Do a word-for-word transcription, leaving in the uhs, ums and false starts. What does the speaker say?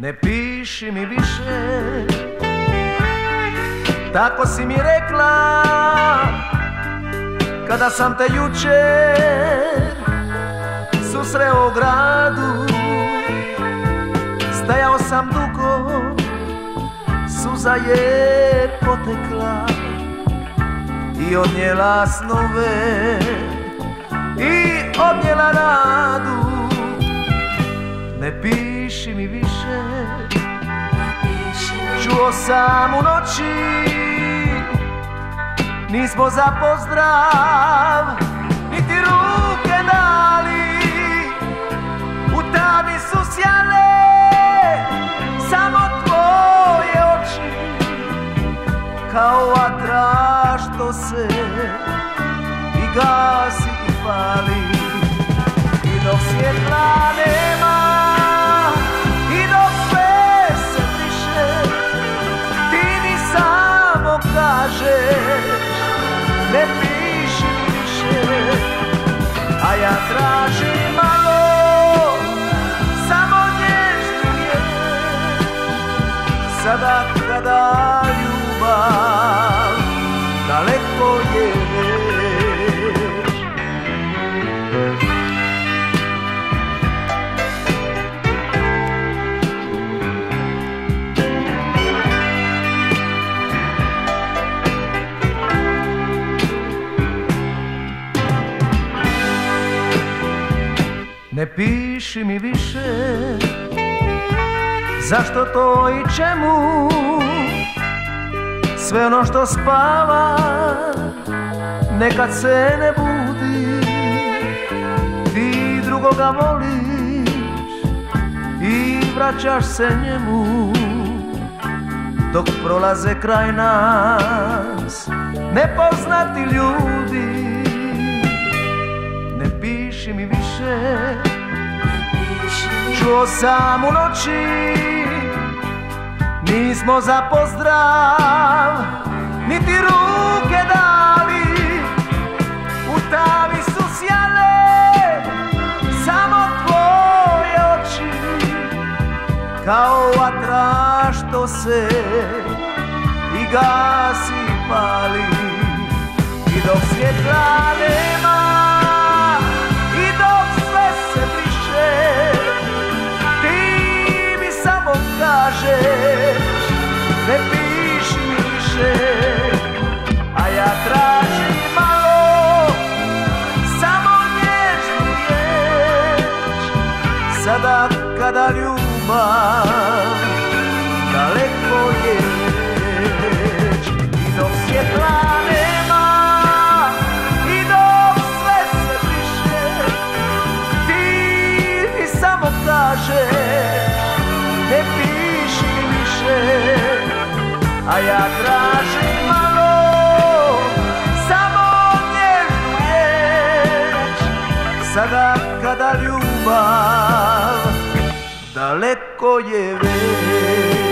ne piši mi više. Tako si mi rekla kada sam te jučer susreo u gradu. Stajao sam dugo, suza je potekla i odnijela snove i odnijela nadu. Ne piši mi više, čuo sam u noći, nismo za pozdrav niti ruke dali. U tami su sjale samo tvoje oči, kao vatra što se i gasi i pali. I dok svjetla nema i dok sve se briše, ti mi samo kažeš ne piši mi više. A ja tražim malo, samo nježnu riječ, sada kada ljubav daleko je već. Ne piši mi više, zašto to i čemu? Sve ono što spava nekad se ne budi. Ti drugoga voliš i vraćaš se njemu, dok prolaze kraj nas nepoznati ljudi. Ne piši mi više, čuo sam u noći, nismo za pozdrav niti ruke dali. U tami su sjale samo tvoje oči, kao vatra što se i gasi i pali. I dok svjetla nema i dok sve se briše, ti mi samo kažeš ne piši mi više. A ja tražim malo, samo nježnu riječ, sada kada ljubav daleko je već. I dok svjetla nema i dok sve se briše, ti mi samo kažeš ne piši mi više. A ja tražim malo, samo nježnu riječ, sada kada ljubav daleko je već.